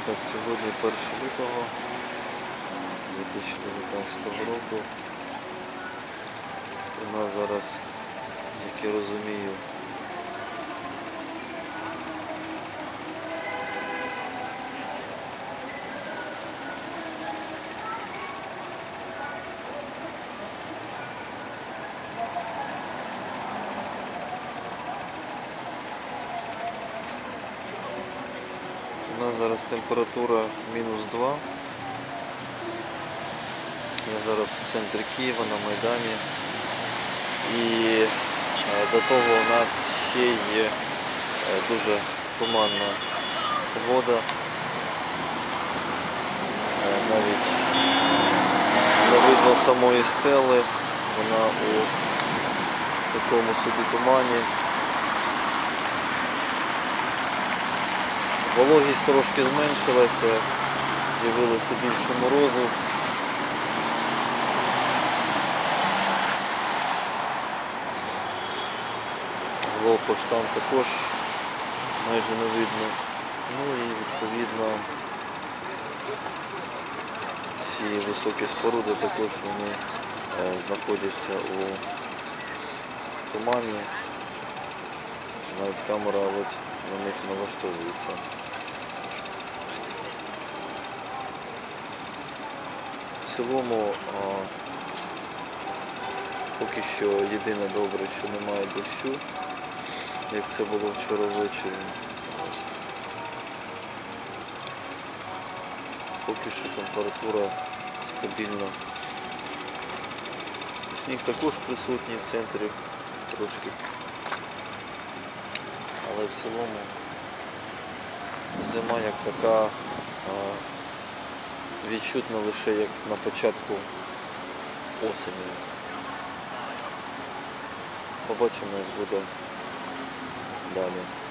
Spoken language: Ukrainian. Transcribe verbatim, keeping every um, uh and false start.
Так, сьогодні перше лютого дві тисячі дев'ятнадцятого року. У нас зараз, як я розумію, у нас зараз температура мінус два. Я зараз у центрі Києва на Майдані. І до того у нас ще є дуже туманна погода. Навіть не видно самої стели, вона у такому собі тумані. Вологість трошки зменшилася, з'явилося більше морозу. Глопош там також майже не видно. Ну і відповідно всі високі споруди також вони е, знаходяться у тумані. Навіть камера ледь на них налаштовується. В цілому а, поки що єдине добре, що немає дощу, як це було вчора ввечері. Поки що температура стабільна. Сніг також присутній в центрі трошки. Але в цілому зима як така відчутна лише як на початку осені. Побачимо, як буде далі.